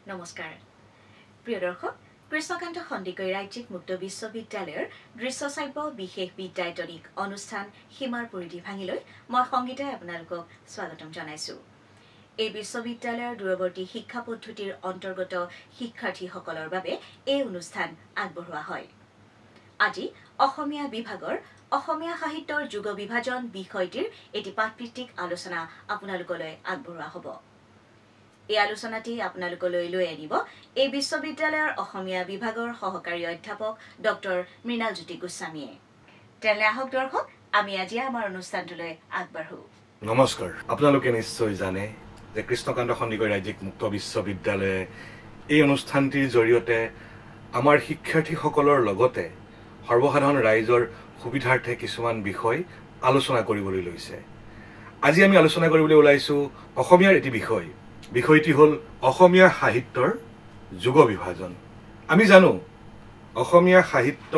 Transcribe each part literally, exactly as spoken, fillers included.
নমস্কাৰ প্ৰিয় দৰ্শক কৃষ্ণকান্ত সন্দিকৈ ৰাজ্যিক মুক্ত বিশ্ববিদ্যালয়ৰ দৃশ্যশ্ৰাব্য বিশেষ বিদ্যায়তনিক অনুষ্ঠান সীমাৰ পৰিধি ভাঙিলৈ মই সংগীতাই আপোনালোকক স্বাগতম জনাইছো এই বিশ্ববিদ্যালয়ৰ দূৰৱৰ্তী শিক্ষা পদ্ধতিৰ অন্তৰ্গত শিক্ষাৰ্থীসকলৰ বাবে এই অনুষ্ঠান আগবঢ়োৱা হয় আজি অসমীয়া বিভাগৰ অসমীয়া সাহিত্যৰ যুগ বিভাজন বিষয়টিৰ এটি পাঠভিত্তিক আলোচনা আপোনালোকলৈ আগবঢ়োৱা হ'ব এই আলোচনাটি আপোনালোকলৈ লৈ আনিব এই বিশ্ববিদ্যালয়ৰ অসমীয়া বিভাগৰ সহকাৰী অধ্যাপক ডক্টৰ মৃণালজ্যোতি গোস্বামীয়ে তেনে আহক দৰ্শক আমি আজি আমাৰ অনুষ্ঠানটোলৈ আগবাঢ়ো নমস্কাৰ আপোনালোকে নিশ্চয় জানে যে কৃষ্ণকান্ত সন্দিকৈ ৰাজ্যিক মুক্ত বিশ্ববিদ্যালয়ে এই অনুষ্ঠানটিৰ জৰিয়তে আমাৰ শিক্ষাৰ্থীসকলৰ লগতে সৰ্বসাধাৰণ ৰাইজৰ সুবিধাৰ্থে কিছুমান বিষয় আলোচনা কৰিবলৈ লৈছে আজি আমি আলোচনা কৰিবলৈ ওলাইছো অসমীয়াৰ এটি বিষয় বিষয়টি হল অসমীয়া সাহিত্যৰ যুগ বিভাজন আমি জানো অসমীয়া সাহিত্য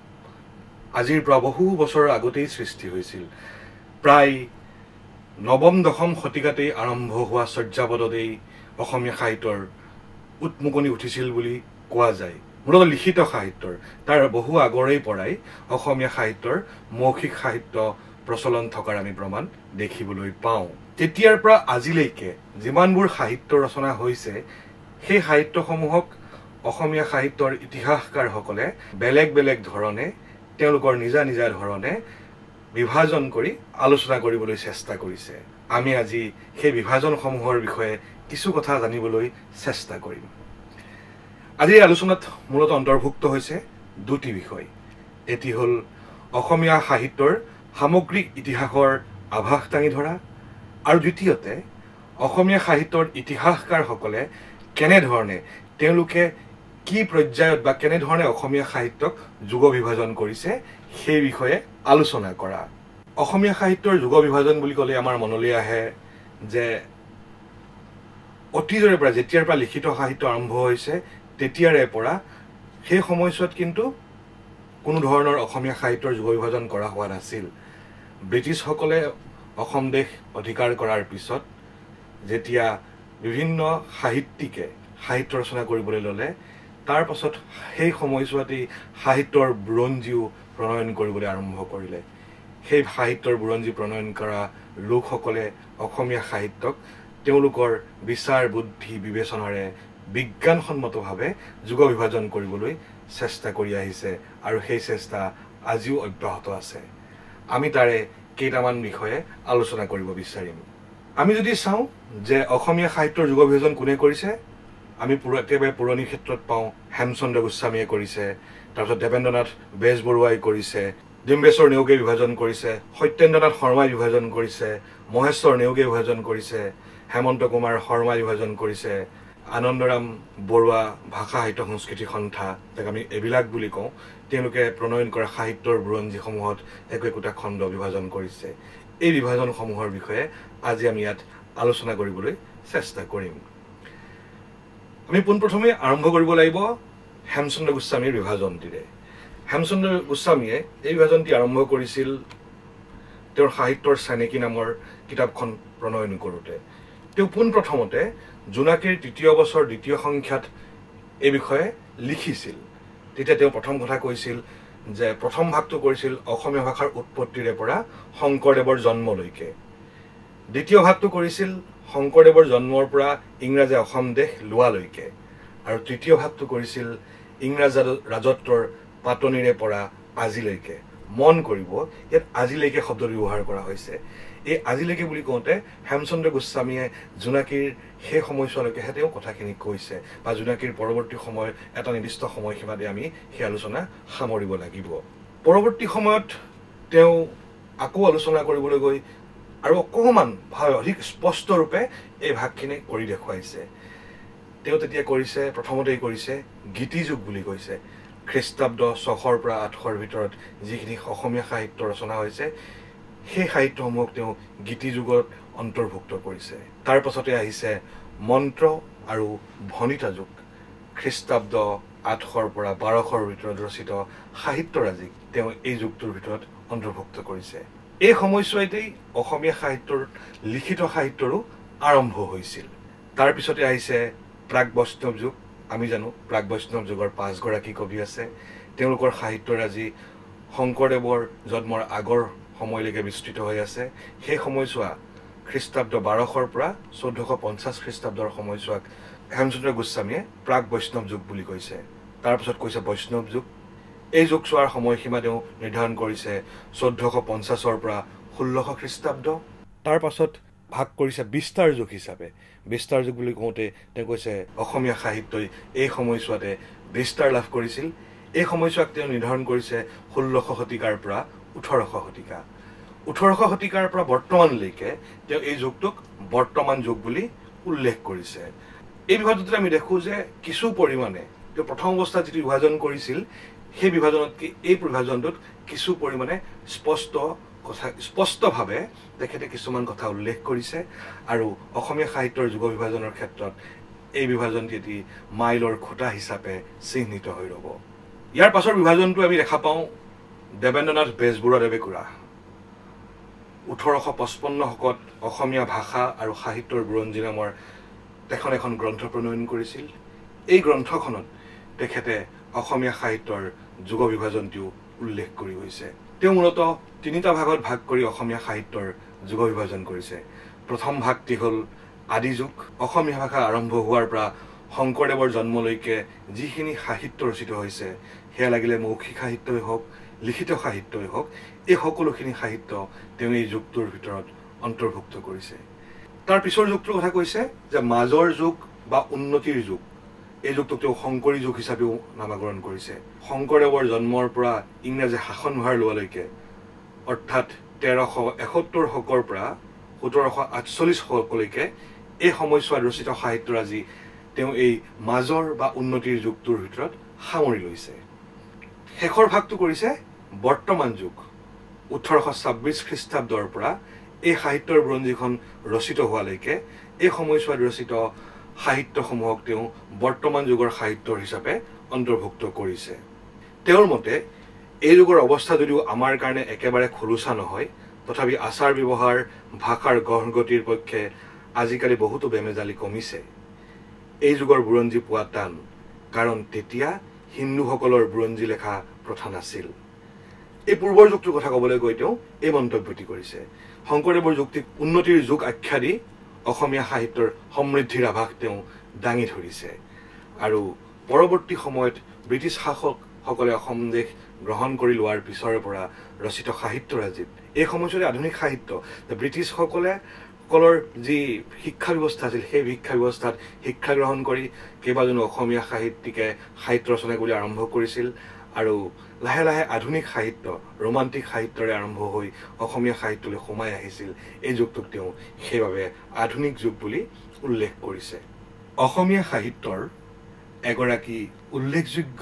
আজিৰ পৰা বহু বছৰ আগতেই সৃষ্টি হৈছিল প্ৰায় নৱম দশম শতিকাতেই আৰম্ভ হোৱা চৰ্যাপদতেই অসমীয়া সাহিত্যৰ উৎমুকনি উঠিছিল বুলি কোৱা যায় মূলত লিখিত সাহিত্যৰ তাৰ বহু আগৰেই পৰাই অসমীয়া সাহিত্যৰ মৌখিক সাহিত্য প্ৰচলন থকাৰ আমি প্ৰমাণ দেখিবলৈ পাওঁ তেতিয়াৰ পৰা আজিলৈকে যিমানবোৰ সাহিত্য ৰচনা হৈছে সেই সাহিত্যসমূহক অসমীয়া সাহিত্যৰ ইতিহাসকাৰসকলে বেলেগ বেলেগ ধৰণে তেওঁলোকৰ নিজা নিজা ধৰণে বিভাজন কৰি আলোচনা কৰিবলৈ চেষ্টা কৰিছে আমি আজি সেই বিভাজনসমূহৰ বিষয়ে কিছু কথা জানিবলৈ চেষ্টা কৰিম আজিৰ আলোচনাত মূলত অন্তৰ্ভুক্ত হৈছে দুটি বিষয় এটি হল অসমীয়া সাহিত্যৰ সামগ্ৰিক ইতিহাসৰ আভাস দাঙি ধৰা আৰু দ্বিতীয়তে অসমীয়া সাহিত্যৰ ইতিহাসকাৰসকলে কেনে ধৰণে তেওঁলোকে কি পৰ্যায়ত বা কেনে ধৰণে অসমীয়া সাহিত্যক যুগ বিভাজন কৰিছে সেই বিষয়ে আলোচনা কৰা অসমীয়া সাহিত্যৰ যুগ বিভাজন বুলি ক'লে আমাৰ মনলৈ আহে যে অতীজৰে পৰা যেতিয়াৰ পৰা লিখিত সাহিত্য আৰম্ভ হৈছে তেতিয়াৰে পৰা সেই সময়ছোৱাত কিন্তু কোনো ধৰণৰ অসমীয়া সাহিত্যৰ যুগ বিভাজন কৰা হোৱা নাছিল ব্ৰিটিছসকলে অসম দেশ অধিকাৰ কৰাৰ পিছত যেতিয়া বিভিন্ন সাহিত্যিকে সাহিত্য ৰচনা কৰিবলৈ ল'লে তাৰ পাছত সেই সময়ছোৱাতেই সাহিত্যৰ বুৰঞ্জীও প্ৰণয়ন কৰিবলৈ আৰম্ভ কৰিলে সেই সাহিত্যৰ বুৰঞ্জী প্ৰণয়ন কৰা লোকসকলে অসমীয়া সাহিত্যক তেওঁলোকৰ বিচাৰ বুদ্ধি বিবেচনাৰে বিজ্ঞানসন্মতভাৱে যুগ বিভাজন কৰিবলৈ চেষ্টা কৰি আহিছে আৰু সেই চেষ্টা আজিও অব্যাহত আছে আমি তাৰে কেইটামান বিষয়ে আলোচনা কৰিব বিচাৰিম আমি যদি চাওঁ যে অসমীয়া সাহিত্যৰ যুগ বিভাজন কোনে কৰিছে আমি একেবাৰে পুৰণি ক্ষেত্ৰত পাওঁ হেমচন্দ্ৰ গোস্বামীয়ে কৰিছে তাৰপিছত দেৱেন্দ্ৰনাথ বেজবৰুৱাই কৰিছে ডিম্বেশ্বৰ নেওগে বিভাজন কৰিছে সত্যেন্দ্ৰনাথ শৰ্মাই বিভাজন কৰিছে মহেশ্বৰ নেওগে বিভাজন কৰিছে হেমন্ত কুমাৰ শৰ্মাই বিভাজন কৰিছে আনন্দৰাম বৰুৱা ভাষা সাহিত্য সংস্কৃতি সন্থা যাক আমি এইবিলাক বুলি কওঁ তেওঁলোকে প্ৰণয়ন কৰা সাহিত্যৰ বুৰঞ্জীসমূহত একো একোটা খণ্ড বিভাজন কৰিছে এই বিভাজনসমূহৰ বিষয়ে আজি আমি ইয়াত আলোচনা কৰিবলৈ চেষ্টা কৰিম আমি পোনপ্ৰথমে আৰম্ভ কৰিব লাগিব হেমচন্দ্ৰ গোস্বামীৰ বিভাজনটিৰে হেমচন্দ্ৰ গোস্বামীয়ে এই বিভাজনটি আৰম্ভ কৰিছিল তেওঁৰ সাহিত্যৰ চেনেকি নামৰ কিতাপখন প্ৰণয়ন কৰোঁতে তেওঁ পোনপ্ৰথমতে জোনাকীৰ তৃতীয় বছৰ দ্বিতীয় সংখ্যাত এই বিষয়ে লিখিছিল তেতিয়া তেওঁ প্ৰথম কথা কৈছিল যে প্ৰথম ভাগটো কৰিছিল অসমীয়া ভাষাৰ উৎপত্তিৰে পৰা শংকৰদেৱৰ জন্মলৈকে দ্বিতীয় ভাগটো কৰিছিল শংকৰদেৱৰ জন্মৰ পৰা ইংৰাজে অসম দেশ লোৱালৈকে আৰু তৃতীয় ভাগটো কৰিছিল ইংৰাজ ৰাজত্বৰ পাতনিৰে পৰা আজিলৈকে মন কৰিব ইয়াত আজিলৈকে শব্দ ব্যৱহাৰ কৰা হৈছে এই আজিলৈকে বুলি কওঁতে হেমচন্দ্ৰ গোস্বামীয়ে জোনাকীৰ সেই সময়ছোৱালৈকেহে তেওঁ কথাখিনি কৈছে বা জোনাকীৰ পৰৱৰ্তী সময় এটা নিৰ্দিষ্ট সময়সীমাতে আমি সেই আলোচনা সামৰিব লাগিব পৰৱৰ্তী সময়ত তেওঁ আকৌ আলোচনা কৰিবলৈ গৈ আৰু অকণমান ভাৱে অধিক স্পষ্ট ৰূপে এই ভাগখিনি কৰি দেখুৱাইছে তেওঁ তেতিয়া কৰিছে প্ৰথমতেই কৰিছে গীতিযুগ বুলি কৈছে খ্ৰীষ্টাব্দ ছশৰ পৰা আঠশৰ ভিতৰত যিখিনি অসমীয়া সাহিত্য ৰচনা হৈছে সেই সাহিত্যসমূহক তেওঁ গীতিযুগত অন্তৰ্ভুক্ত কৰিছে তাৰ পাছতে আহিছে মন্ত্ৰ আৰু ভনিতা যুগ খ্ৰীষ্টাব্দ আঠশৰ পৰা বাৰশৰ ভিতৰত ৰচিত সাহিত্যৰাজিক তেওঁ এই যুগটোৰ ভিতৰত অন্তৰ্ভুক্ত কৰিছে এই সময়ছোৱাতেই অসমীয়া সাহিত্যৰ লিখিত সাহিত্যৰো আৰম্ভ হৈছিল তাৰ পিছতে আহিছে প্ৰাক বৈষ্ণৱ যুগ আমি জানো প্ৰাক বৈষ্ণৱ যুগৰ পাঁচগৰাকী কবি আছে তেওঁলোকৰ সাহিত্যৰাজি শংকৰদেৱৰ জন্মৰ আগৰ সময়লৈকে বিস্তৃত হৈ আছে সেই সময়ছোৱা খ্ৰীষ্টাব্দ বাৰশৰ পৰা চৈধ্যশ পঞ্চাছ খ্ৰীষ্টাব্দৰ সময়ছোৱাক হেমচন্দ্ৰ গোস্বামীয়ে প্ৰাক বৈষ্ণৱ যুগ বুলি কৈছে তাৰপিছত কৈছে বৈষ্ণৱ যুগ এই যুগছোৱাৰ সময়সীমা তেওঁ নিৰ্ধাৰণ কৰিছে চৈধ্যশ পঞ্চাছৰ পৰা ষোল্লশ খ্ৰীষ্টাব্দ তাৰ পাছত ভাগ কৰিছে বিস্তাৰ যুগ হিচাপে বিস্তাৰ যুগ বুলি কওঁতে তেওঁ কৈছে অসমীয়া সাহিত্যই এই সময়ছোৱাতে বিস্তাৰ লাভ কৰিছিল এই সময়ছোৱাক তেওঁ নিৰ্ধাৰণ কৰিছে ষোল্লশ শতিকাৰ পৰা ওঠৰশ শতিকা ওঠৰশ শতিকাৰ পৰা বৰ্তমানলৈকে তেওঁ এই যুগটোক বৰ্তমান যুগ বুলি উল্লেখ কৰিছে এই বিভাজনটোত আমি দেখো যে কিছু পৰিমাণে তেওঁ প্ৰথম অৱস্থাত যিটো বিভাজন কৰিছিল সেই বিভাজনতকৈ এই বিভাজনটোত কিছু পৰিমাণে স্পষ্ট কথা স্পষ্টভাৱে তেখেতে কিছুমান কথা উল্লেখ কৰিছে আৰু অসমীয়া সাহিত্যৰ যুগ বিভাজনৰ ক্ষেত্ৰত এই বিভাজনটি এটি মাইলৰ খুঁটা হিচাপে চিহ্নিত হৈ ৰ'ব ইয়াৰ পাছৰ বিভাজনটো আমি দেখা পাওঁ দেৱেন্দ্ৰনাথ বেজবৰুৱাদেৱে কৰা ওঠৰশ পঁচপন্ন শকত অসমীয়া ভাষা আৰু সাহিত্যৰ বুৰঞ্জী নামৰ তেখন এখন গ্ৰন্থ প্ৰণয়ন কৰিছিল এই গ্ৰন্থখনত তেখেতে অসমীয়া সাহিত্যৰ যুগ বিভাজনটিও উল্লেখ কৰি গৈছে তেওঁ মূলতঃ তিনিটা ভাগত ভাগ কৰি অসমীয়া সাহিত্যৰ যুগ বিভাজন কৰিছে প্ৰথম ভাগটি হ'ল আদি যুগ অসমীয়া ভাষা আৰম্ভ হোৱাৰ পৰা শংকৰদেৱৰ জন্মলৈকে যিখিনি সাহিত্য ৰচিত হৈছে সেয়া লাগিলে মৌখিক সাহিত্যই হওক লিখিত সাহিত্যই হওক এই সকলোখিনি সাহিত্য তেওঁ এই যুগটোৰ ভিতৰত অন্তৰ্ভুক্ত কৰিছে তাৰ পিছৰ যুগটোৰ কথা কৈছে যে মাজৰ যুগ বা উন্নতিৰ যুগ এই যুগটোক তেওঁ শংকৰী যুগ হিচাপেও নামাকৰণ কৰিছে শংকৰদেৱৰ জন্মৰ পৰা ইংৰাজী শাসনভাৰ লোৱালৈকে অৰ্থাৎ তেৰশ এসত্তৰ শকৰ পৰা সোতৰশ আঠচল্লিছ শকলৈকে এই সময়ছোৱাত ৰচিত সাহিত্যৰাজি তেওঁ এই মাজৰ বা উন্নতিৰ যুগটোৰ ভিতৰত সামৰি লৈছে শেষৰ ভাগটো কৰিছে বৰ্তমান যুগ ওঠৰশ ছাব্বিছ খ্ৰীষ্টাব্দৰ পৰা এই সাহিত্যৰ বুৰঞ্জীখন ৰচিত হোৱালৈকে এই সময়ছোৱাত ৰচিত সাহিত্যসমূহক তেওঁ বৰ্তমান যুগৰ সাহিত্য হিচাপে অন্তৰ্ভুক্ত কৰিছে তেওঁৰ মতে এই যুগৰ অৱস্থা যদিও আমাৰ কাৰণে একেবাৰে খোলোচা নহয় তথাপি আচাৰ ব্যৱহাৰ ভাষাৰ গঢ়গতিৰ পক্ষে আজিকালি বহুতো বেমেজালি কমিছে এই যুগৰ বুৰঞ্জী পোৱা টান কাৰণ তেতিয়া হিন্দুসকলৰ বুৰঞ্জী লেখা প্ৰথা নাছিল এই পূৰ্বৰ যুগটোৰ কথা ক'বলৈ গৈ তেওঁ এই মন্তব্যটি কৰিছে শংকৰদেৱৰ যুক্তিক উন্নতিৰ যুগ আখ্যা দি অসমীয়া সাহিত্যৰ সমৃদ্ধিৰ আভাস তেওঁ দাঙি ধৰিছে আৰু পৰৱৰ্তী সময়ত ব্ৰিটিছ শাসকসকলে অসম দেশ গ্ৰহণ কৰি লোৱাৰ পিছৰে পৰা ৰচিত সাহিত্যৰাজিত এই সময়ছোৱাত আধুনিক সাহিত্য ব্ৰিটিছসকলে সকলৰ যি শিক্ষা ব্যৱস্থা আছিল সেই শিক্ষা ব্যৱস্থাত শিক্ষা গ্ৰহণ কৰি কেইবাজনো অসমীয়া সাহিত্যিকে সাহিত্য ৰচনা কৰি আৰম্ভ কৰিছিল আৰু লাহে লাহে আধুনিক সাহিত্য ৰোমান্টিক সাহিত্যৰে আৰম্ভ হৈ অসমীয়া সাহিত্যলৈ সোমাই আহিছিল এই যুগটোক তেওঁ সেইবাবে আধুনিক যুগ বুলি উল্লেখ কৰিছে অসমীয়া সাহিত্যৰ এগৰাকী উল্লেখযোগ্য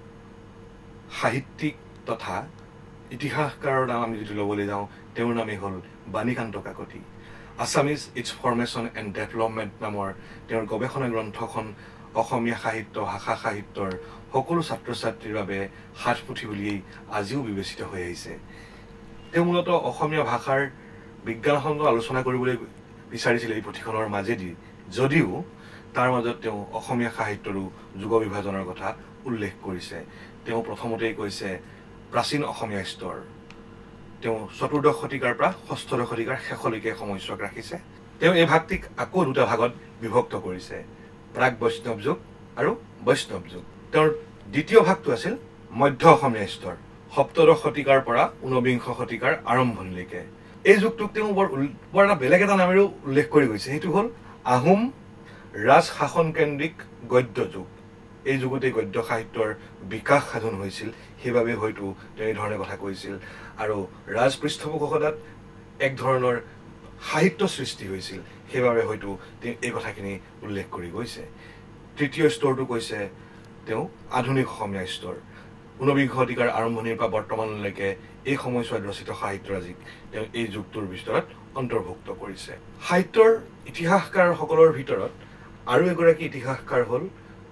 সাহিত্যিক তথা ইতিহাসকাৰৰ নাম আমি যদি ল'বলৈ যাওঁ তেওঁৰ নামেই হ'ল Banikanta Kakati Assamese its formation and development নামৰ তেওঁৰ গৱেষণা গ্ৰন্থখন অসমীয়া সাহিত্য ভাষা সাহিত্যৰ সকলো ছাত্ৰ ছাত্ৰীৰ বাবে সাতপুথি বুলিয়েই আজিও বিবেচিত হৈ আহিছে তেওঁ মূলতঃ অসমীয়া ভাষাৰ বিজ্ঞানসন্মত আলোচনা কৰিবলৈ বিচাৰিছিল এই পুথিখনৰ মাজেদি যদিও তাৰ মাজত তেওঁ অসমীয়া সাহিত্যৰো যুগ বিভাজনৰ কথা উল্লেখ কৰিছে তেওঁ প্ৰথমতেই কৈছে প্ৰাচীন অসমীয়া স্তৰ তেওঁ চতুৰ্দশ শতিকাৰ পৰা ষষ্ঠদশ শতিকাৰ শেষলৈকে সময়ছোৱাক ৰাখিছে তেওঁ এই ভাগটিক আকৌ দুটা ভাগত বিভক্ত কৰিছে প্ৰাক বৈষ্ণৱ যুগ আৰু বৈষ্ণৱ যুগ তেওঁৰ দ্বিতীয় ভাগটো আছিল মধ্য অসমীয়া স্তৰ সপ্তদশ শতিকাৰ পৰা ঊনবিংশ শতিকাৰ আৰম্ভণিলৈকে এই যুগটোক তেওঁ বৰ বৰ এটা বেলেগ এটা নামেৰেও উল্লেখ কৰি গৈছে সেইটো হ'ল আহোম ৰাজ শাসন কেন্দ্ৰিক গদ্য যুগ এই যুগতে গদ্য সাহিত্যৰ বিকাশ সাধন হৈছিল সেইবাবে হয়তো তেওঁ এই ধৰণে কথা কৈছিল আৰু ৰাজ পৃষ্ঠপোষকতাত এক ধৰণৰ সাহিত্য সৃষ্টি হৈছিল সেইবাবে হয়তো তেওঁ এই কথাখিনি উল্লেখ কৰি গৈছে তৃতীয় স্তৰটো কৈছে তেওঁ আধুনিক অসমীয়া স্তৰ ঊনবিংশ শতিকাৰ আৰম্ভণিৰ পৰা বৰ্তমানলৈকে এই সময়ছোৱাত ৰচিত সাহিত্যৰাজিক তেওঁ এই যুগটোৰ ভিতৰত অন্তৰ্ভুক্ত কৰিছে সাহিত্যৰ ইতিহাসকাৰসকলৰ ভিতৰত আৰু এগৰাকী ইতিহাসকাৰ হ'ল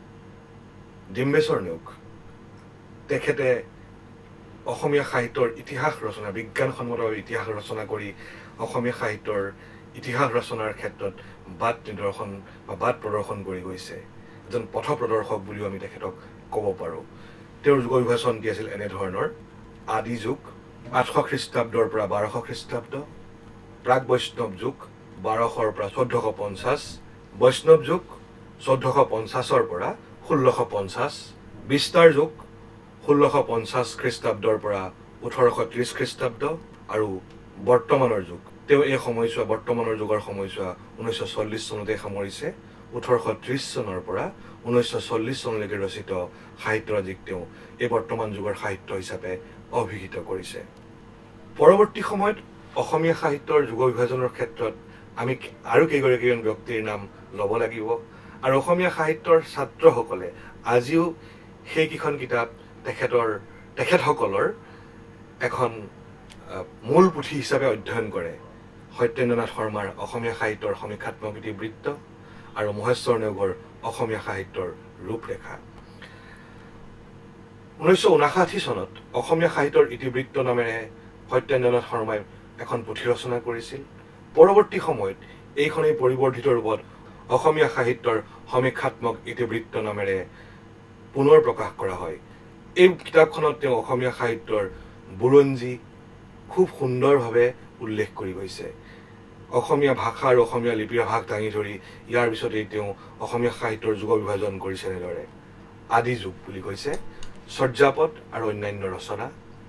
ডিম্বেশ্বৰ নেওগ তেখেতে অসমীয়া সাহিত্যৰ ইতিহাস ৰচনা বিজ্ঞানসন্মতভাৱে ইতিহাস ৰচনা কৰি অসমীয়া সাহিত্যৰ ইতিহাস ৰচনাৰ ক্ষেত্ৰত বাট নিদৰ্শন বা বাট প্ৰদৰ্শন কৰি গৈছে এজন পথ প্ৰদৰ্শক বুলিও আমি তেখেতক ক'ব পাৰোঁ। তেওঁৰ যুগ বিভাজনটি আছিল এনেধৰণৰ: আদি যুগ আঠশ খ্ৰীষ্টাব্দৰ পৰা বাৰশ খ্ৰীষ্টাব্দ, প্ৰাক বৈষ্ণৱ যুগ বাৰশৰ পৰা চৈধ্যশ পঞ্চাছ, বৈষ্ণৱ যুগ চৈধ্যশ পঞ্চাছৰ পৰা ষোল্লশ পঞ্চাছ, বিস্তাৰ যুগ ষোল্লশ পঞ্চাছ খ্ৰীষ্টাব্দৰ পৰা ওঠৰশ ত্ৰিছ খ্ৰীষ্টাব্দ আৰু বৰ্তমানৰ যুগ। তেওঁ এই সময়ছোৱা বৰ্তমানৰ যুগৰ সময়ছোৱা ঊনৈছশ চল্লিছ চনতে সামৰিছে। ওঠৰশ ত্ৰিছ চনৰ পৰা ঊনৈছশ চল্লিছ চনলৈকে ৰচিত সাহিত্যৰাজিক তেওঁ এই বৰ্তমান যুগৰ সাহিত্য হিচাপে অভিহিত কৰিছে। পৰৱৰ্তী সময়ত অসমীয়া সাহিত্যৰ যুগ বিভাজনৰ ক্ষেত্ৰত আমি আৰু কেইগৰাকীজন ব্যক্তিৰ নাম ল'ব লাগিব আৰু অসমীয়া সাহিত্যৰ ছাত্ৰসকলে আজিও সেইকেইখন কিতাপ তেখেতৰ তেখেতসকলৰ এখন মূল পুথি হিচাপে অধ্যয়ন কৰে। সত্যেন্দ্ৰনাথ শৰ্মাৰ অসমীয়া সাহিত্যৰ সমীক্ষাত্মক ইতিবৃত্ত আৰু মহেশ্বৰ নেওগৰ অসমীয়া সাহিত্যৰ ৰূপৰেখা। ঊনৈছশ ঊনাষাঠি চনত অসমীয়া সাহিত্যৰ ইতিবৃত্ত নামেৰে সত্যেন্দ্ৰনাথ শৰ্মাই এখন পুথি ৰচনা কৰিছিল। পৰৱৰ্তী সময়ত এইখনেই পৰিৱৰ্ধিত ৰূপত অসমীয়া সাহিত্যৰ সমীক্ষাত্মক ইতিবৃত্ত নামেৰে পুনৰ প্ৰকাশ কৰা হয়। এই কিতাপখনত তেওঁ অসমীয়া সাহিত্যৰ বুৰঞ্জী খুব সুন্দৰভাৱে উল্লেখ কৰি গৈছে। অসমীয়া ভাষা আৰু অসমীয়া লিপিৰ ভাগ দাঙি ধৰি ইয়াৰ পিছতেই তেওঁ অসমীয়া সাহিত্যৰ যুগ বিভাজন কৰিছে এনেদৰে: আদি যুগ বুলি কৈছে, চৰ্যাপদ আৰু অন্যান্য ৰচনা।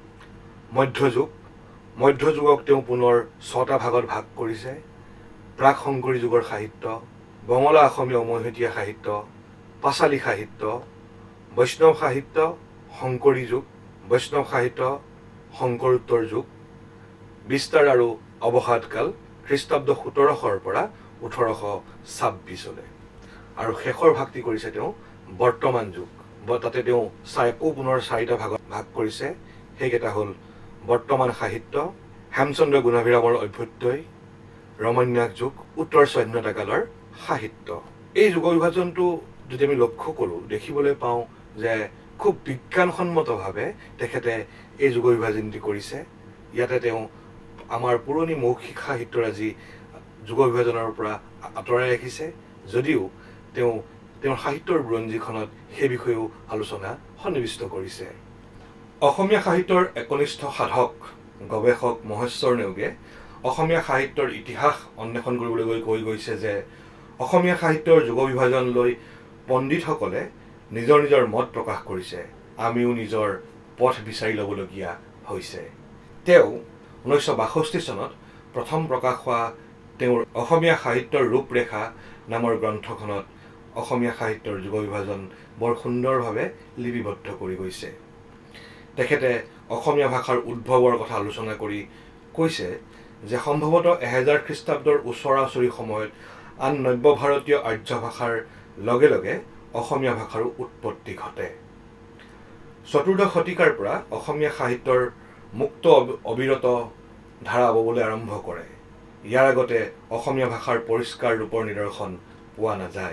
মধ্যযুগ মধ্যযুগক তেওঁ পুনৰ ছটা ভাগত ভাগ কৰিছে: প্ৰাক শংকৰী যুগৰ সাহিত্য, বঙলা অসমীয়া উমৈহতীয়া সাহিত্য, পাঁচালী সাহিত্য, বৈষ্ণৱ সাহিত্য, শংকৰী যুগ, বৈষ্ণৱ সাহিত্য, শংকৰোত্তৰ যুগ, বিস্তাৰ আৰু অৱসাদকাল খ্ৰীষ্টাব্দ সোতৰশৰ পৰা ওঠৰশ ছাব্বিছলৈ। আৰু শেষৰ ভাগটি কৰিছে তেওঁ বৰ্তমান যুগ। তাতে তেওঁ আকৌ পুনৰ চাৰিটা ভাগত ভাগ কৰিছে। সেইকেইটা হ'ল বৰ্তমান সাহিত্য, হেমচন্দ্ৰ গুণাভিৰামৰ অভ্যুদয়, ৰমন্যাস যুগ, উত্তৰ স্বাধীনতা কালৰ সাহিত্য। এই যুগ বিভাজনটো যদি আমি লক্ষ্য কৰোঁ দেখিবলৈ পাওঁ যে খুব বিজ্ঞানসন্মতভাৱে তেখেতে এই যুগ বিভাজনটি কৰিছে। ইয়াতে তেওঁ আমাৰ পুৰণি মৌখিক সাহিত্যৰাজি যুগ বিভাজনৰ পৰা আঁতৰাই ৰাখিছে, যদিও তেওঁ তেওঁৰ সাহিত্যৰ বুৰঞ্জীখনত সেই বিষয়েও আলোচনা সন্নিৱিষ্ট কৰিছে। অসমীয়া সাহিত্যৰ একনিষ্ঠ সাধক গৱেষক মহেশ্বৰ নেওগে অসমীয়া সাহিত্যৰ ইতিহাস অন্বেষণ কৰিবলৈ গৈ কৈ গৈছে যে অসমীয়া সাহিত্যৰ যুগ বিভাজন লৈ পণ্ডিতসকলে নিজৰ নিজৰ মত প্ৰকাশ কৰিছে, আমিও নিজৰ পথ বিচাৰি ল'বলগীয়া হৈছে। তেওঁ ঊনৈছশ বাষষ্ঠি চনত প্ৰথম প্ৰকাশ হোৱা তেওঁৰ অসমীয়া সাহিত্যৰ ৰূপৰেখা নামৰ গ্ৰন্থখনত অসমীয়া সাহিত্যৰ যুগ বিভাজন বৰ সুন্দৰভাৱে লিপিবদ্ধ কৰি গৈছে। তেখেতে অসমীয়া ভাষাৰ উদ্ভৱৰ কথা আলোচনা কৰি কৈছে যে সম্ভৱতঃ এহেজাৰ খ্ৰীষ্টাব্দৰ ওচৰা ওচৰি সময়ত আন নব্য ভাৰতীয় আৰ্য ভাষাৰ লগে লগে অসমীয়া ভাষাৰো উৎপত্তি ঘটে। চতুৰ্দশ শতিকাৰ পৰা অসমীয়া সাহিত্যৰ মুক্ত অবিৰত ধাৰা ববলৈ আৰম্ভ কৰে। ইয়াৰ আগতে অসমীয়া ভাষাৰ পৰিষ্কাৰ ৰূপৰ নিদৰ্শন পোৱা নাযায়।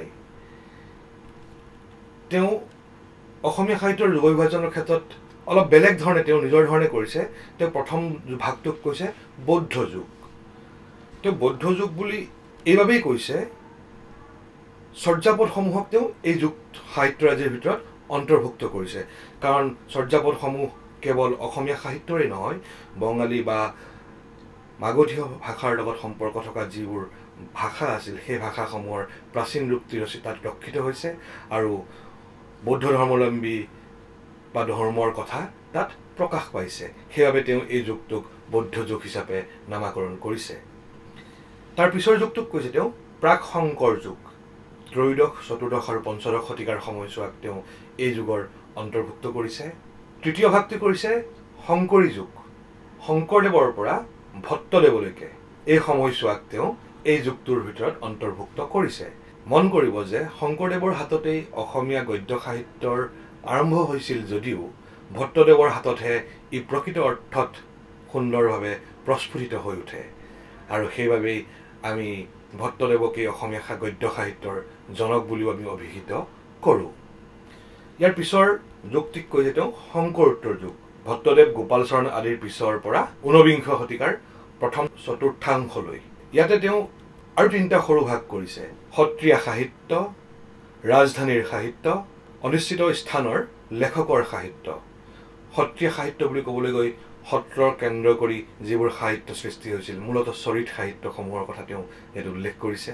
তেওঁ অসমীয়া সাহিত্যৰ যুগ বিভাজনৰ ক্ষেত্ৰত অলপ বেলেগ ধৰণে তেওঁ নিজৰ ধৰণে কৰিছে। তেওঁ প্ৰথম ভাগটোক কৈছে বৌদ্ধ যুগ। তেওঁ বৌদ্ধ যুগ বুলি এইবাবেই কৈছে চৰ্যাপদসমূহক তেওঁ এই যুগ সাহিত্যৰাজিৰ ভিতৰত অন্তৰ্ভুক্ত কৰিছে, কাৰণ চৰ্যাপদসমূহ কেৱল অসমীয়া সাহিত্যৰে নহয়, বঙালী বা মাগধীয় ভাষাৰ লগত সম্পৰ্ক থকা যিবোৰ ভাষা আছিল সেই ভাষাসমূহৰ প্ৰাচীন ৰূপটি ৰচি তাত ৰক্ষিত হৈছে আৰু বৌদ্ধ ধৰ্মাৱলম্বী বা ধৰ্মৰ কথা তাত প্ৰকাশ পাইছে। সেইবাবে তেওঁ এই যুগটোক বৌদ্ধ যুগ হিচাপে নামাকৰণ কৰিছে। তাৰ পিছৰ যুগটোক কৈছে তেওঁ প্ৰাক শংকৰ যুগ। ত্ৰয়োদশ চতুৰ্দশ আৰু পঞ্চদশ শতিকাৰ সময়ছোৱাক তেওঁ এই যুগৰ অন্তৰ্ভুক্ত কৰিছে। তৃতীয় ভাগটো কৰিছে শংকৰী যুগ। শংকৰদেৱৰ পৰা ভট্টদেৱলৈকে এই সময়ছোৱাক তেওঁ এই যুগটোৰ ভিতৰত অন্তৰ্ভুক্ত কৰিছে। মন কৰিব যে শংকৰদেৱৰ হাততেই অসমীয়া গদ্য সাহিত্যৰ আৰম্ভ হৈছিল যদিও ভট্টদেৱৰ হাততহে ই প্ৰকৃত অৰ্থত সুন্দৰভাৱে প্ৰস্ফুটিত হৈ উঠে আৰু সেইবাবেই আমি ভট্টদেৱকেই অসমীয়া গদ্য সাহিত্যৰ জনক বুলিও আমি অভিহিত কৰোঁ। ইয়াৰ পিছৰ যুগটিক কৈছে তেওঁ শংকৰোত্তৰ যুগ। ভট্টদেৱ গোপালচৰণ আদিৰ পিছৰ পৰা ঊনবিংশ শতিকাৰ প্ৰথম চতুৰ্থাংশলৈ। ইয়াতে তেওঁ আৰু তিনিটা সৰু ভাগ কৰিছে: সত্ৰীয়া সাহিত্য, ৰাজধানীৰ সাহিত্য, অনিশ্চিত স্থানৰ লেখকৰ সাহিত্য। সত্ৰীয়া সাহিত্য বুলি ক'বলৈ গৈ সত্ৰৰ কেন্দ্ৰ কৰি যিবোৰ সাহিত্য সৃষ্টি হৈছিল, মূলতঃ চৰিত সাহিত্যসমূহৰ কথা তেওঁ ইয়াত উল্লেখ কৰিছে।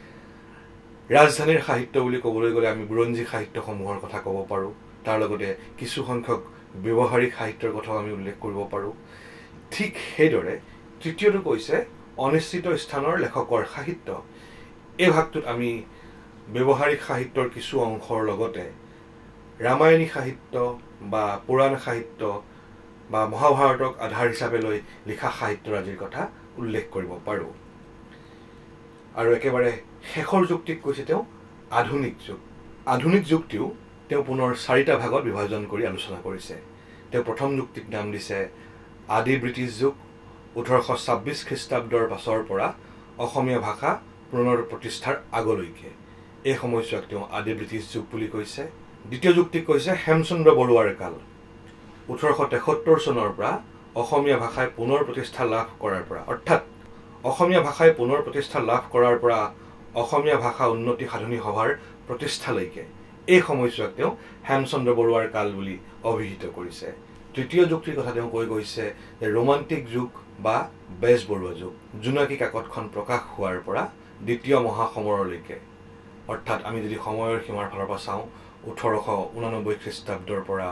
ৰাজধানীৰ সাহিত্য বুলি ক'বলৈ গ'লে আমি বুৰঞ্জী সাহিত্যসমূহৰ কথা ক'ব পাৰোঁ। তাৰ লগতে কিছু সংখ্যক ব্যৱহাৰিক সাহিত্যৰ কথাও আমি উল্লেখ কৰিব পাৰোঁ। ঠিক সেইদৰে তৃতীয়টো কৈছে অনিশ্চিত স্থানৰ লেখকৰ সাহিত্য। এই ভাগটোত আমি ব্যৱহাৰিক সাহিত্যৰ কিছু অংশৰ লগতে ৰামায়ণী সাহিত্য বা পুৰাণ সাহিত্য বা মহাভাৰতক আধাৰ হিচাপে লৈ লিখা সাহিত্যৰাজিৰ কথা উল্লেখ কৰিব পাৰোঁ। আৰু একেবাৰে শেষৰ যুক্তিক কৈছে তেওঁ আধুনিক যুগ। আধুনিক যুগটিও তেওঁ পুনৰ চাৰিটা ভাগত বিভাজন কৰি আলোচনা কৰিছে। তেওঁ প্ৰথম যুক্তিক নাম দিছে আদি ব্ৰিটিছ যুগ, ওঠৰশ ছাব্বিছ খ্ৰীষ্টাব্দৰ পাছৰ পৰা অসমীয়া ভাষা পুনৰ প্ৰতিষ্ঠাৰ আগলৈকে। এই সময়ছোৱাক তেওঁ আদি ব্ৰিটিছ যুগ বুলি কৈছে। দ্বিতীয় যুক্তিক কৈছে হেমচন্দ্ৰ বৰুৱাৰ কাল, ওঠৰশ তেসত্তৰ চনৰ পৰা অসমীয়া ভাষাই পুনৰ প্ৰতিষ্ঠা লাভ কৰাৰ পৰা, অৰ্থাৎ অসমীয়া ভাষাই পুনৰ প্ৰতিষ্ঠা লাভ কৰাৰ পৰা অসমীয়া ভাষা উন্নতি সাধনী সভাৰ প্ৰতিষ্ঠালৈকে এই সময়ছোৱাক তেওঁ হেমচন্দ্ৰ বৰুৱাৰ কাল বুলি অভিহিত কৰিছে। তৃতীয় যুক্তিৰ কথা তেওঁ কৈ গৈছে যে ৰোমান্টিক যুগ বা বেজবৰুৱা যুগ, জোনাকী কাকতখন প্ৰকাশ হোৱাৰ পৰা দ্বিতীয় মহাসমৰলৈকে। অৰ্থাৎ আমি যদি সময়ৰ সীমাৰ ফালৰ পৰা চাওঁ, ওঠৰশ ঊনানব্বৈ খ্ৰীষ্টাব্দৰ পৰা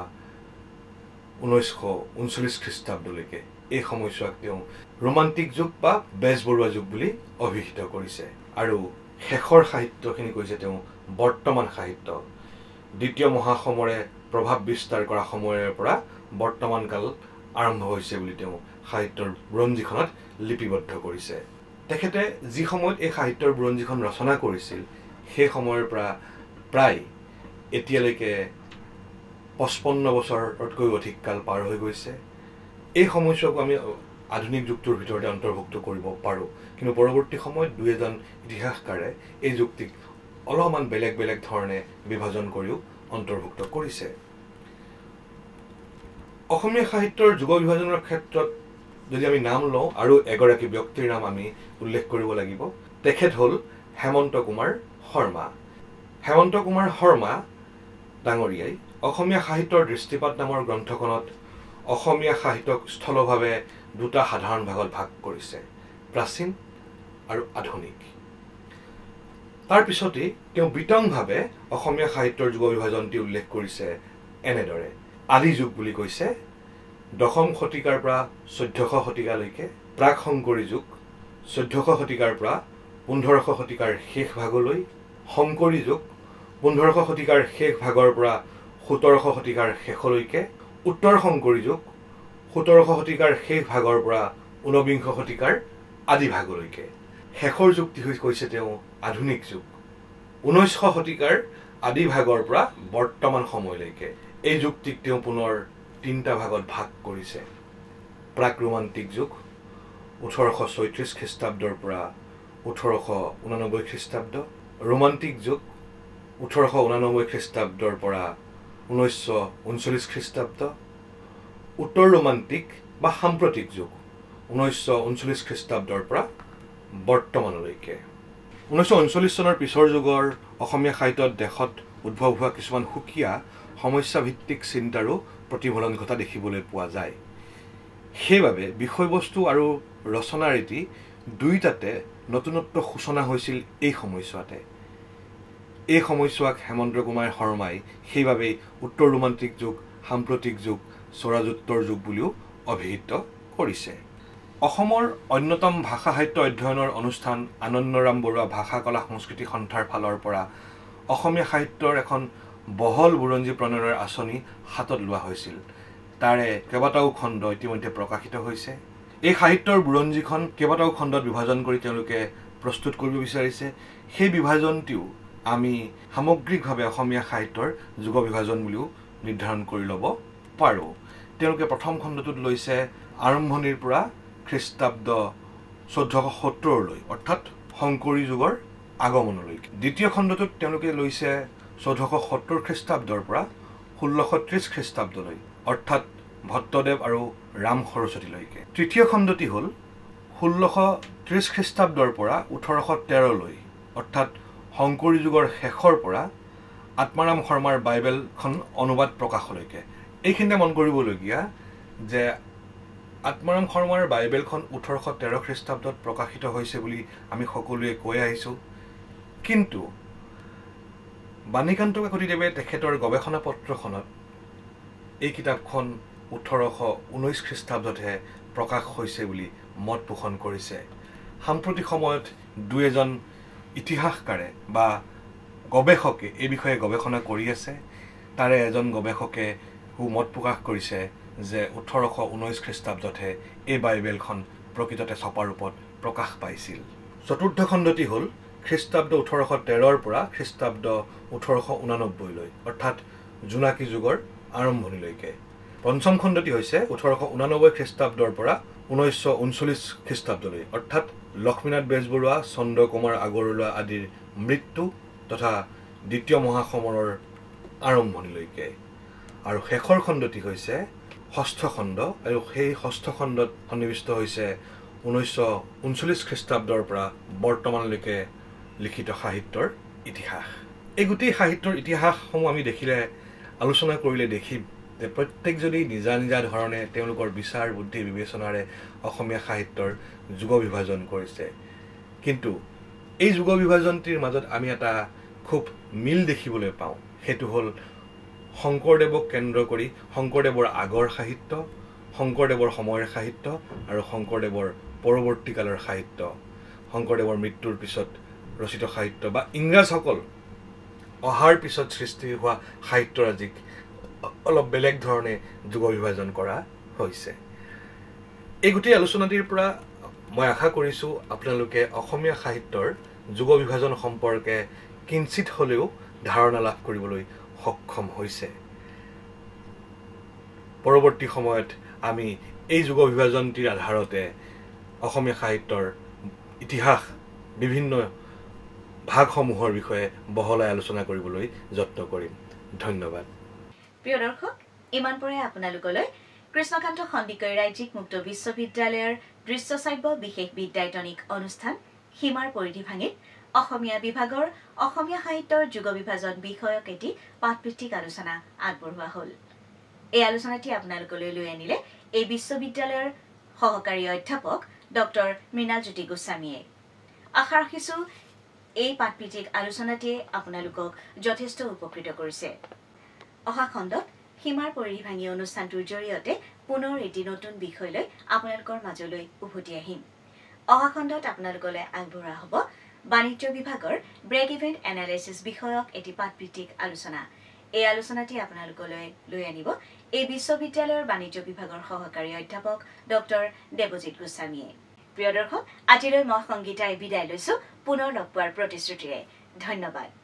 ঊনৈছশ ঊনচল্লিছ খ্ৰীষ্টাব্দলৈকে এই সময়ছোৱাক তেওঁ ৰোমান্টিক যুগ বা বেজবৰুৱা যুগ বুলি অভিহিত কৰিছে। আৰু শেষৰ সাহিত্যখিনি কৈছে তেওঁ বৰ্তমান সাহিত্য। দ্বিতীয় মহাসমৰে প্ৰভাৱ বিস্তাৰ কৰা সময়ৰ পৰা বৰ্তমান কাল আৰম্ভ হৈছে বুলি তেওঁ সাহিত্যৰ বুৰঞ্জীখনত লিপিবদ্ধ কৰিছে। তেখেতে যি সময়ত এই সাহিত্যৰ বুৰঞ্জীখন ৰচনা কৰিছিল সেই সময়ৰ পৰা প্ৰায় এতিয়ালৈকে পঁচপন্ন বছৰতকৈ অধিক কাল পাৰ হৈ গৈছে। এই সময়ছোৱাকো আমি আধুনিক যুগটোৰ ভিতৰতে অন্তৰ্ভুক্ত কৰিব পাৰোঁ, কিন্তু পৰৱৰ্তী সময়ত দুই এজন ইতিহাসকাৰে এই যুক্তিক অলপমান বেলেগ বেলেগ ধৰণে বিভাজন কৰিও অন্তৰ্ভুক্ত কৰিছে। অসমীয়া সাহিত্যৰ যুগ বিভাজনৰ ক্ষেত্ৰত যদি আমি নাম লওঁ আৰু এগৰাকী ব্যক্তিৰ নাম আমি উল্লেখ কৰিব লাগিব। তেখেত হ'ল হেমন্ত কুমাৰ শৰ্মা। হেমন্ত কুমাৰ শৰ্মা ডাঙৰীয়াই অসমীয়া সাহিত্যৰ দৃষ্টিপাত নামৰ গ্ৰন্থখনত অসমীয়া সাহিত্যক স্থলভাৱে দুটা সাধাৰণ ভাগত ভাগ কৰিছে, প্ৰাচীন আৰু আধুনিক। তাৰ পিছতেই তেওঁ বিতংভাৱে অসমীয়া সাহিত্যৰ যুগ বিভাজনটি উল্লেখ কৰিছে এনেদৰে। আদি যুগ বুলি কৈছে দশম শতিকাৰ পৰা চৈধ্যশ শতিকালৈকে, প্ৰাক শংকৰী যুগ চৈধ্যশ শতিকাৰ পৰা পোন্ধৰশ শতিকাৰ শেষ ভাগলৈ, শংকৰী যুগ পোন্ধৰশ শতিকাৰ শেষ ভাগৰ পৰা সোতৰশ শতিকাৰ শেষলৈকে, উত্তৰ শংকৰী যুগ সোতৰশ শতিকাৰ শেষ ভাগৰ পৰা ঊনবিংশ শতিকাৰ আদি ভাগলৈকে। শেষৰ যুক্তি হৈ কৈছে তেওঁ আধুনিক যুগ, ঊনৈছশ শতিকাৰ আদি ভাগৰ পৰা বৰ্তমান সময়লৈকে। এই যুক্তিক তেওঁ পুনৰ তিনিটা ভাগত ভাগ কৰিছে। প্ৰাক ৰোমান্টিক যুগ ওঠৰশ ছয়ত্ৰিছ খ্ৰীষ্টাব্দৰ পৰা ওঠৰশ ঊনানব্বৈ খ্ৰীষ্টাব্দ, ৰোমান্টিক যুগ ওঠৰশ ঊনানব্বৈ খ্ৰীষ্টাব্দৰ পৰা ঊনৈছশ ঊনচল্লিছ খ্ৰীষ্টাব্দ, উত্তৰ ৰোমান্টিক বা সাম্প্ৰতিক যুগ ঊনৈছশ ঊনচল্লিছ খ্ৰীষ্টাব্দৰ পৰা বৰ্তমানলৈকে। ঊনৈছশ ঊনচল্লিছ চনৰ পিছৰ যুগৰ অসমীয়া সাহিত্যত দেশত উদ্ভৱ হোৱা কিছুমান সুকীয়া সমস্যাভিত্তিক চিন্তাৰো প্ৰতিফলন ঘটা দেখিবলৈ পোৱা যায়। সেইবাবে বিষয়বস্তু আৰু ৰচনা ৰীতি দুয়োটাতে নতুনত্ব সূচনা হৈছিল এই সময়ছোৱাতে। এই সময়ছোৱাক হেমন্ত কুমাৰ শৰ্মাই সেইবাবেই উত্তৰ ৰোমান্টিক যুগ, সাম্প্ৰতিক যুগ, স্বৰাজোত্তৰ যুগ বুলিও অভিহিত কৰিছে। অসমৰ অন্যতম ভাষা সাহিত্য অধ্যয়নৰ অনুষ্ঠান আনন্দৰাম বৰুৱা ভাষা কলা সংস্কৃতি সন্থাৰ ফালৰ পৰা অসমীয়া সাহিত্যৰ এখন বহল বুৰঞ্জী প্ৰণয়নৰ আঁচনি হাতত লোৱা হৈছিল। তাৰে কেইবাটাও খণ্ড ইতিমধ্যে প্ৰকাশিত হৈছে। এই সাহিত্যৰ বুৰঞ্জীখন কেইবাটাও খণ্ডত বিভাজন কৰি তেওঁলোকে প্ৰস্তুত কৰিব বিচাৰিছে। সেই বিভাজনটিও আমি সামগ্ৰিকভাৱে অসমীয়া সাহিত্যৰ যুগ বিভাজন বুলিও নিৰ্ধাৰণ কৰি ল'ব পাৰোঁ। তেওঁলোকে প্ৰথম খণ্ডটোত লৈছে আৰম্ভণিৰ পৰা খ্ৰীষ্টাব্দ চৈধ্যশ সত্তৰলৈ, অৰ্থাৎ শংকৰী যুগৰ আগমনলৈকে। দ্বিতীয় খণ্ডটোত তেওঁলোকে লৈছে চৈধ্যশ সত্তৰ খ্ৰীষ্টাব্দৰ পৰা ষোল্লশ ত্ৰিছ খ্ৰীষ্টাব্দলৈ, অৰ্থাৎ ভট্টদেৱ আৰু ৰাম সৰস্বতীলৈকে। তৃতীয় খণ্ডটি হ'ল ষোল্লশ ত্ৰিছ খ্ৰীষ্টাব্দৰ পৰা ওঠৰশ তেৰলৈ, অৰ্থাৎ শংকৰী যুগৰ শেষৰ পৰা আত্মাৰাম শৰ্মাৰ বাইবেলখন অনুবাদ প্ৰকাশলৈকে এইখিনিতে মন কৰিবলগীয়া যে আত্মাৰাম শৰ্মাৰ বাইবেলখন ওঠৰশ তেৰ খ্ৰীষ্টাব্দত প্ৰকাশিত হৈছে বুলি আমি সকলোৱে কৈ আহিছোঁ কিন্তু বাণীকান্ত কাকতিদেৱে তেখেতৰ গৱেষণা পত্ৰখনত এই কিতাপখন ওঠৰশ ঊনৈছ খ্ৰীষ্টাব্দতহে প্ৰকাশ হৈছে বুলি মত পোষণ কৰিছে সাম্প্ৰতিক সময়ত দুই এজন ইতিহাসকাৰে বা গৱেষকে এই বিষয়ে গৱেষণা কৰি আছে তাৰে এজন গৱেষকে হু মত প্ৰকাশ কৰিছে যে ওঠৰশ ঊনৈছ খ্ৰীষ্টাব্দতহে এই বাইবেলখন প্ৰকৃততে ছপা ৰূপত প্ৰকাশ পাইছিল চতুৰ্থ খণ্ডটি হ'ল খ্ৰীষ্টাব্দ ওঠৰশ তেৰৰ পৰা খ্ৰীষ্টাব্দ ওঠৰশ ঊনানব্বৈলৈ অৰ্থাৎ জোনাকী যুগৰ আৰম্ভণিলৈকে পঞ্চম খণ্ডটি হৈছে ওঠৰশ ঊনানব্বৈ খ্ৰীষ্টাব্দৰ পৰা ঊনৈছশ ঊনচল্লিছ খ্ৰীষ্টাব্দলৈ অৰ্থাৎ লক্ষ্মীনাথ বেজবৰুৱা চন্দ্ৰকুমাৰ আগৰৱালা আদিৰ মৃত্যু তথা দ্বিতীয় মহাসমৰৰ আৰম্ভণিলৈকে আৰু শেষৰ খণ্ডটি হৈছে ষষ্ঠ খণ্ড আৰু সেই ষষ্ঠ খণ্ডত সন্নিৱিষ্ট হৈছে ঊনৈছশ ঊনচল্লিছ খ্ৰীষ্টাব্দৰ পৰা বৰ্তমানলৈকে লিখিত সাহিত্যৰ ইতিহাস এই গোটেই সাহিত্যৰ ইতিহাসসমূহ আমি দেখিলে আলোচনা কৰিলে দেখিম যে প্ৰত্যেকজনে নিজা নিজা ধৰণে তেওঁলোকৰ বিচাৰ বুদ্ধি বিবেচনাৰে অসমীয়া সাহিত্যৰ যুগ বিভাজন কৰিছে কিন্তু এই যুগ বিভাজনটিৰ মাজত আমি এটা খুব মিল দেখিবলৈ পাওঁ সেইটো হ'ল শংকৰদেৱক কেন্দ্ৰ কৰি শংকৰদেৱৰ আগৰ সাহিত্য শংকৰদেৱৰ সময়ৰ সাহিত্য আৰু শংকৰদেৱৰ পৰৱৰ্তীকালৰ সাহিত্য শংকৰদেৱৰ মৃত্যুৰ পিছত ৰচিত সাহিত্য বা ইংৰাজসকল অহাৰ পিছত সৃষ্টি হোৱা সাহিত্যৰাজিক অলপ বেলেগ ধৰণে যুগ বিভাজন কৰা হৈছে এই গোটেই আলোচনাটিৰ পৰা মই আশা কৰিছোঁ আপোনালোকে অসমীয়া সাহিত্যৰ যুগ বিভাজন সম্পৰ্কে কিঞ্চিত হ'লেও ধাৰণা লাভ কৰিবলৈ সক্ষম হৈছে পৰৱৰ্তী সময়ত আমি এই যুগ বিভাজনটিৰ আধাৰতে অসমীয়া সাহিত্যৰ ইতিহাস বিভিন্ন ভাগসমূহৰ বিষয়ে বহলাই আলোচনা কৰিবলৈ যত্ন কৰিম ধন্যবাদ প্ৰিয় দৰ্শক ইমান পৰে আপোনালোকলৈ কৃষ্ণকান্ত সন্দিকৈ ৰাজ্যিক মুক্ত বিশ্ববিদ্যালয়ৰ দৃশ্যশ্ৰাব্য বিশেষ বিদ্যায়তনিক অনুষ্ঠান সীমাৰ পৰিধি ভাঙি অসমীয়া বিভাগৰ অসমীয়া সাহিত্যৰ যুগ বিভাজন বিষয়ক এটি পাঠভিত্তিক আলোচনা আগবঢ়োৱা হ'ল এই আলোচনাটি আপোনালোকলৈ লৈ আনিলে এই বিশ্ববিদ্যালয়ৰ সহকাৰী অধ্যাপক ডক্টৰ মৃণালজ্যোতি গোস্বামীয়ে আশা ৰাখিছোঁ এই পাঠভিত্তিক আলোচনাটিয়ে আপোনালোকক যথেষ্ট উপকৃত কৰিছে অহা খণ্ডত সীমাৰ পৰিধি ভাঙি অনুষ্ঠানটোৰ জৰিয়তে পুনৰ এটি নতুন বিষয় লৈ আপোনালোকৰ মাজলৈ উভতি আহিম অহা খণ্ডত আপোনালোকলৈ আগবঢ়োৱা হ'ব বাণিজ্য বিভাগৰ ব্ৰেক ইভেন্ট এনালাইচিছ বিষয়ক এটি পাঠভিত্তিক আলোচনা এই আলোচনাটি আপোনালোকলৈ লৈ আনিব এই বিশ্ববিদ্যালয়ৰ বাণিজ্য বিভাগৰ সহকাৰী অধ্যাপক ডক্টৰ দেৱজিৎ গোস্বামীয়ে প্ৰিয় দৰ্শক আজিলৈ মই সংগীতাই বিদায় লৈছো পুনৰ লগ পোৱাৰ প্ৰতিশ্ৰুতিৰে ধন্যবাদ